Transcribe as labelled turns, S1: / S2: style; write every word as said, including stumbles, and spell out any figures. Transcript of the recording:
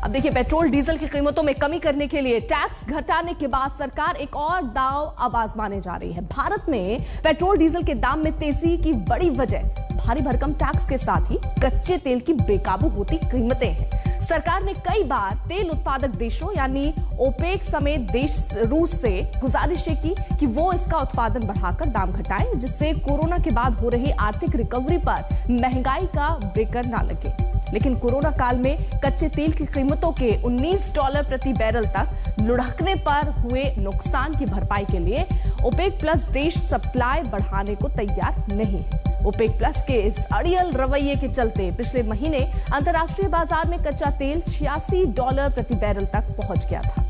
S1: अब देखिए, petrol diesel की कीमतों में कमी करने के लिए टैक्स घटाने के बाद सरकार एक और दांव अब आजमाने जा रही है। भारत में पेट्रोल डीजल के दाम में तेजी की बड़ी वजह भारी भरकम टैक्स के साथ ही कच्चे तेल की बेकाबू होती कीमतें हैं। सरकार ने कई बार तेल उत्पादक देशों यानी ओपेक समेत देश रूस से गुजारिश की कि वो इसका उत्पादन बढ़ाकर दाम घटाएं, जिससे कोरोना के बाद हो रही आर्थिक रिकवरी पर महंगाई का ब्रेकर ना लगे। लेकिन कोरोना काल में कच्चे तेल की कीमतों के उन्नीस डॉलर प्रति बैरल तक लुढ़कने पर हुए नुकसान की भरपाई के लिए ओपेक प्लस देश सप्लाई बढ़ाने को तैयार नहीं है। ओपेक प्लस के इस अड़ियल रवैये के चलते पिछले महीने अंतर्राष्ट्रीय बाजार में कच्चा तेल छियासी डॉलर प्रति बैरल तक पहुंच गया था।